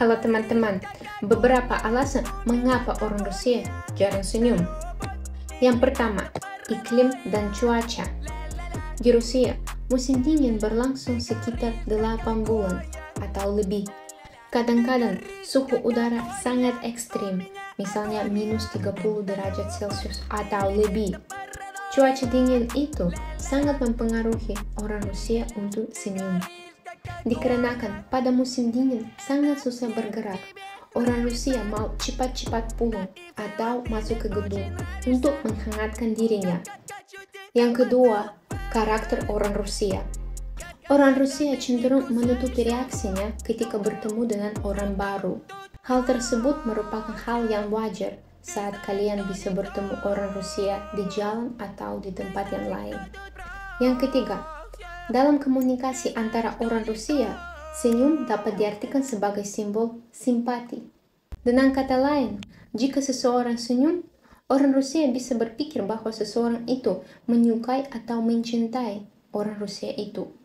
Halo teman-teman, beberapa alasan mengapa orang Rusia jarang senyum. Yang pertama, iklim dan cuaca. Di Rusia, musim dingin berlangsung sekitar 8 bulan atau lebih. Kadang-kadang suhu udara sangat ekstrim, misalnya minus 30 derajat Celcius atau lebih. Cuaca dingin itu sangat mempengaruhi orang Rusia untuk senyum. Dikarenakan pada musim dingin sangat susah bergerak, orang Rusia mau cepat-cepat pulang atau masuk ke gedung untuk menghangatkan dirinya. Yang kedua, karakter orang Rusia. Orang Rusia cenderung menutupi reaksinya ketika bertemu dengan orang baru. Hal tersebut merupakan hal yang wajar saat kalian bisa bertemu orang Rusia di jalan atau di tempat yang lain. Yang ketiga, dalam komunikasi antara orang Rusia, senyum dapat diartikan sebagai simbol simpati. Dengan kata lain, jika seseorang senyum, orang Rusia bisa berpikir bahwa seseorang itu menyukai atau mencintai orang Rusia itu.